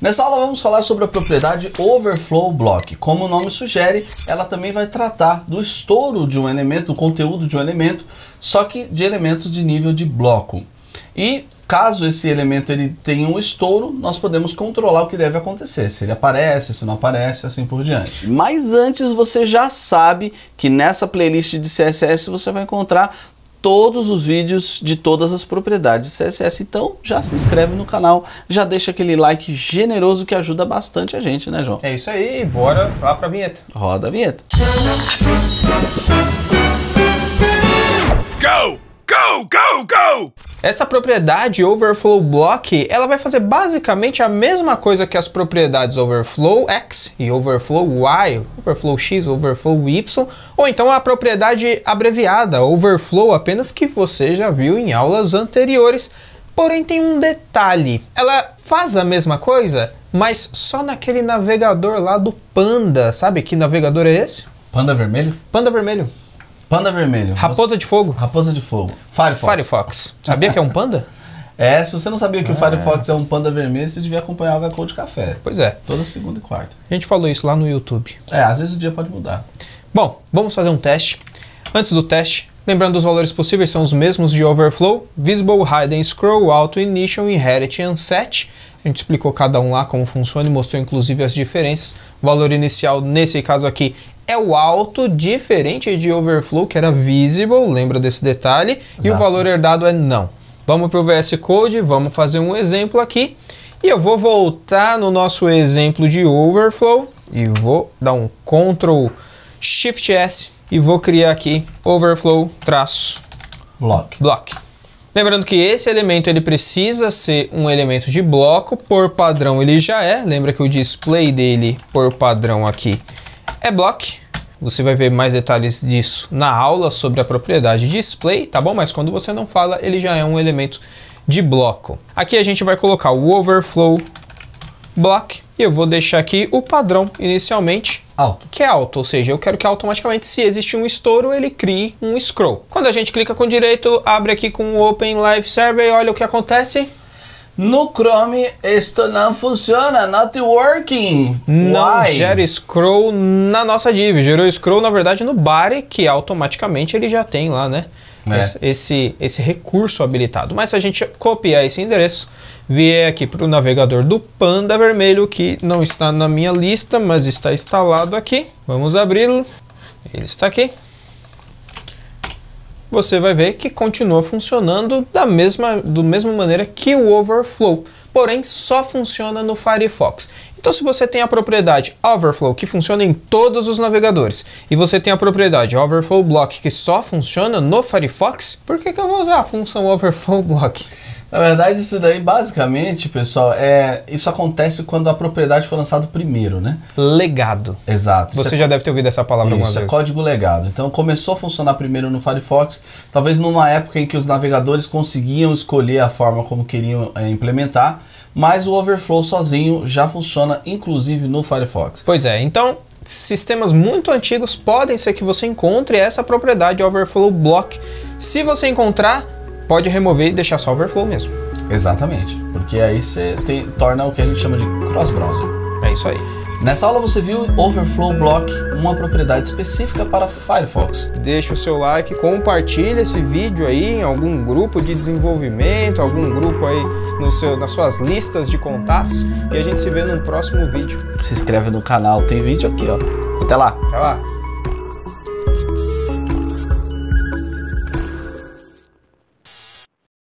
Nessa aula vamos falar sobre a propriedade Overflow Block. Como o nome sugere, ela também vai tratar do estouro de um elemento, do conteúdo de um elemento, só que de elementos de nível de bloco. E caso esse elemento ele tenha um estouro, nós podemos controlar o que deve acontecer, se ele aparece, se não aparece, assim por diante. Mas antes você já sabe que nessa playlist de CSS você vai encontrar todos os vídeos de todas as propriedades de CSS, então já se inscreve no canal, já deixa aquele like generoso que ajuda bastante a gente, né, João? É isso aí, bora lá pra vinheta. Roda a vinheta. Go! Go! Go! Go! Essa propriedade Overflow Block, ela vai fazer basicamente a mesma coisa que as propriedades Overflow X e Overflow Y, Overflow X, Overflow Y, ou então a propriedade abreviada Overflow apenas que você já viu em aulas anteriores. Porém tem um detalhe, ela faz a mesma coisa, mas só naquele navegador lá do Panda. Sabe que navegador é esse? Panda vermelho? Panda vermelho. Panda vermelho. Raposa de fogo. Raposa de fogo. Firefox. Firefox. Sabia que é um panda? É, se você não sabia que o Firefox é um panda vermelho, você devia acompanhar o HCode Café. Pois é. Toda segunda e quarta. A gente falou isso lá no YouTube. É, às vezes o dia pode mudar. Bom, vamos fazer um teste. Antes do teste, lembrando os valores possíveis são os mesmos de Overflow, Visible, Hide and Scroll, Auto, Initial, Inherit e Unset. A gente explicou cada um lá como funciona e mostrou inclusive as diferenças. O valor inicial, nesse caso aqui, é o alto, diferente de Overflow, que era Visible, lembra desse detalhe, exato. E o valor herdado é não. Vamos para o VS Code, vamos fazer um exemplo aqui, e eu vou voltar no nosso exemplo de Overflow, e vou dar um Ctrl Shift S, e vou criar aqui Overflow-block. Lembrando que esse elemento ele precisa ser um elemento de bloco, por padrão ele já é, lembra que o display dele por padrão aqui é block. Você vai ver mais detalhes disso na aula sobre a propriedade display, tá bom? Mas quando você não fala, ele já é um elemento de bloco. Aqui a gente vai colocar o overflow block e eu vou deixar aqui o padrão inicialmente alto, que é alto, ou seja, eu quero que automaticamente, se existe um estouro, ele crie um scroll. Quando a gente clica com direito, abre aqui com o Open Live Server e olha o que acontece. No Chrome, isto não funciona, not working. Não Why? gera scroll na nossa div, gerou scroll na verdade no body, que automaticamente ele já tem lá, né? Esse recurso habilitado. Mas se a gente copiar esse endereço, vier aqui para o navegador do Panda vermelho, que não está na minha lista, mas está instalado aqui. Vamos abri-lo, ele está aqui. Você vai ver que continua funcionando da mesma maneira que o Overflow, porém só funciona no Firefox. Então se você tem a propriedade Overflow que funciona em todos os navegadores e você tem a propriedade Overflow Block que só funciona no Firefox, por que eu vou usar a função Overflow Block? Na verdade, isso daí, basicamente, pessoal, isso acontece quando a propriedade foi lançada primeiro, né? Legado. Exato. Você já deve ter ouvido essa palavra alguma vez. Isso, é código legado. Então, começou a funcionar primeiro no Firefox, talvez numa época em que os navegadores conseguiam escolher a forma como queriam implementar, mas o Overflow sozinho já funciona, inclusive, no Firefox. Pois é, então, sistemas muito antigos podem ser que você encontre essa propriedade Overflow Block. Se você encontrar, pode remover e deixar só Overflow mesmo. Exatamente, porque aí você torna o que a gente chama de cross-browser. É isso aí. Nessa aula você viu Overflow Block, uma propriedade específica para Firefox. Deixa o seu like, compartilha esse vídeo aí em algum grupo de desenvolvimento, algum grupo aí nas suas listas de contatos e a gente se vê num próximo vídeo. Se inscreve no canal, tem vídeo aqui, ó. Até lá. Até lá.